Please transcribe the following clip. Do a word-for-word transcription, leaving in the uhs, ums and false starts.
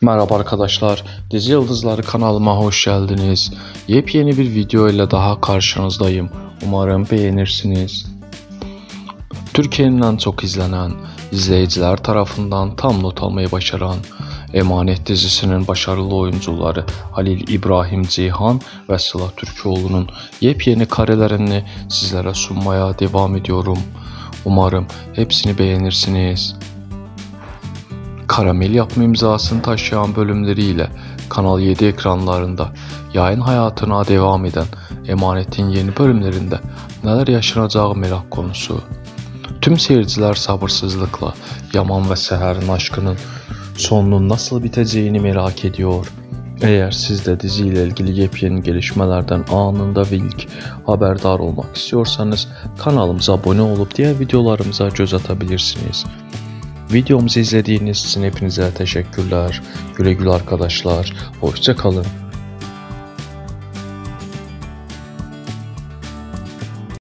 Merhaba arkadaşlar, Dizi Yıldızları kanalıma hoş geldiniz. Yepyeni bir video ile daha karşınızdayım. Umarım beğenirsiniz. Türkiye'nin en çok izlenen, izleyiciler tarafından tam not almayı başaran Emanet dizisinin başarılı oyuncuları Halil İbrahim Ceyhan ve Sıla Türkoğlu'nun yepyeni karelerini sizlere sunmaya devam ediyorum. Umarım hepsini beğenirsiniz. Karamel yapma imzasını taşıyan bölümleriyle Kanal yedi ekranlarında yayın hayatına devam eden Emanet'in yeni bölümlerinde neler yaşanacağı merak konusu. Tüm seyirciler sabırsızlıkla Yaman ve Seher'in aşkının sonunun nasıl biteceğini merak ediyor. Eğer siz de diziyle ilgili yepyeni gelişmelerden anında ve ilk haberdar olmak istiyorsanız kanalımıza abone olup diğer videolarımıza göz atabilirsiniz. Videomuzu izlediğiniz için hepinize teşekkürler. Güle güle arkadaşlar. Hoşça kalın.